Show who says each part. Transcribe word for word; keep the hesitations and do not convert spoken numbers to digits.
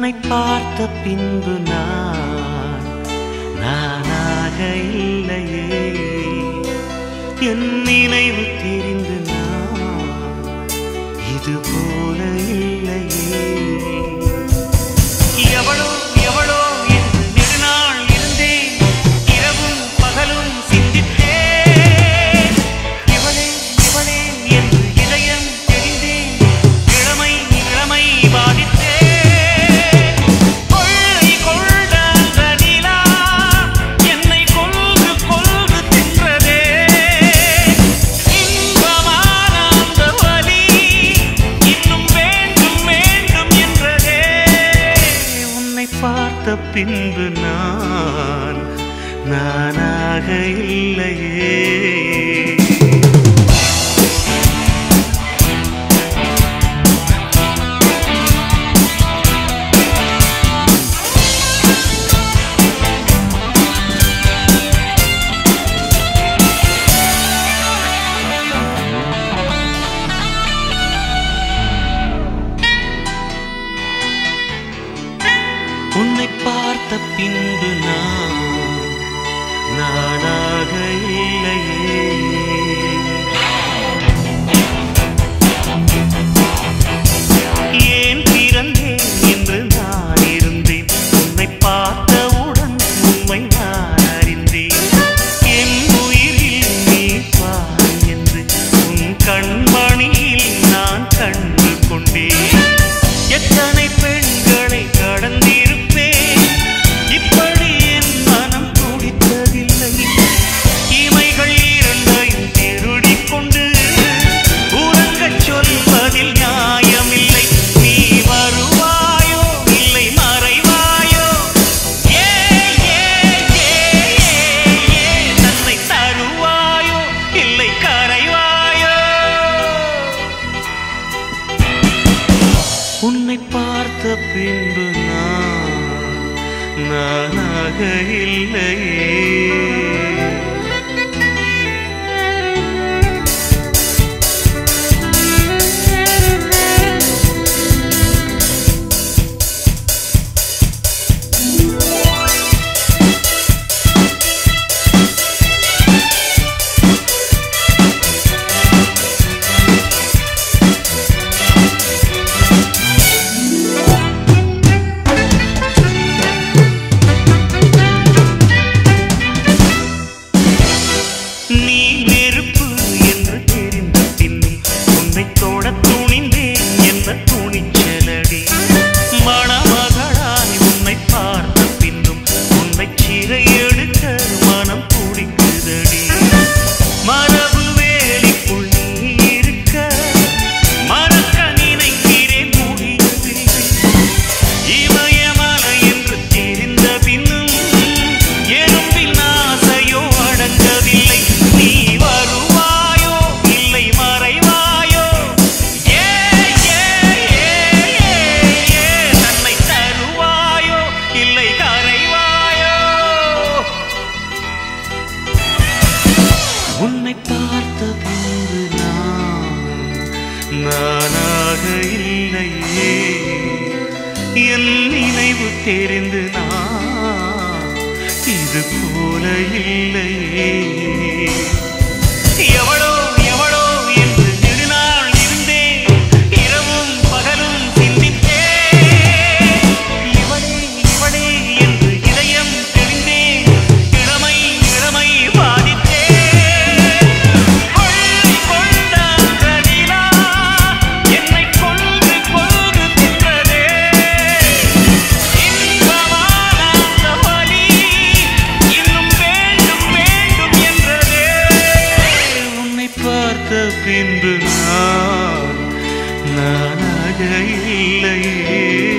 Speaker 1: உன்னை பார்த்த பின்பு நான் நானாக இல்லையே, என் நினைவு தெரிந்து நான் இது போல இல்லையே. எவளோ எவளோ என்று நெடுநாள் இருந்தேன், இரவும் பகலும் சிந்தித்தேன். இவளே இவளே என்று இதயம் தெரிந்தேன், இளமை இளமை பாதித்தேன். கொள்ளை கொண்ட அந்த நிலா என்னை கொல்கு கொல்கு தின்றதே. இன்பமான அந்த வலி இன்னும் வேண்டும் வேண்டும் என்றதே. உன்னை பார்த்த பின்பு நான் நானாக இல்லையே. உன்னை பார்த்த பின்பு நான் நானாக இல்லையே. ஏன் பிறந்தேன் என்று நான் இருந்தேன், உன்னை பார்த்தவுடன் உண்மை நான் அறிந்தேன். என் உயிரில் நீ பார் என்று உன் கண்மணியில் நான் கண்டு கொண்டேன். எத்தனை பெண்களை கடந்திருப்பேன், இப்படி என் மனம் துடித்ததில்லை. இமைகள் இரண்டையும் திருடிக் கொண்டு உறங்கச் சொல்வதில் நியாயமில்லை. நீ வருவாயோ இல்லை மறைவாயோ, ஏ ஏ ஏ ஏ தன்னை தருவாயோ இல்லை கரைவாயோ. உன்னை பார்த்த பின்பு நான் நானாக இல்லையே. நீ நெருப்பு என்று தெரிந்த பின்னும் உன்னை தொட துணிந்தேன் என்ன துணிச்சலடி. மணமகளாய் உன்னை பார்த்த பின்னும் உன்னை சிறை எடுக்க மனம் துடிக்குதடி. மரபு வேலிக்குள் நீ இருக்க மறக்க நினைக்கிறேன், முடியவில்லை. இமயமலை என்று தெரிந்த பின்னும் எறும்பின் ஆசையோ அடங்கவில்லை. நீ வருவாயோ இல்லை மறைவாயோ, ஏ ஏ ஏ ஏ தன்னை தருவாயோ இல்லை கரைவாயோ. உன்னை பார்த்த பின்பு நான் நானாக இல்லையே, என் நினைவு தெரிந்து நான் இது போல இல்லையே. எவளோ எவளோ என்று நெடுநாள் இருந்தேன், இரவும் பகலும் சிந்தித்தேன். இவளே இவளே என்று இதயம் தெரிந்தேன், இளமை இளமை பாதித்தேன். கொள்ளை கொண்ட அந்த நிலா என்னை கொல்கு கொல்கு தின்றதே. இன்பமான அந்த வலி இன்னும் வேண்டும் வேண்டும் என்றதே. உன்னை பார்த்த பின்பு நான் நானாக இல்லையே.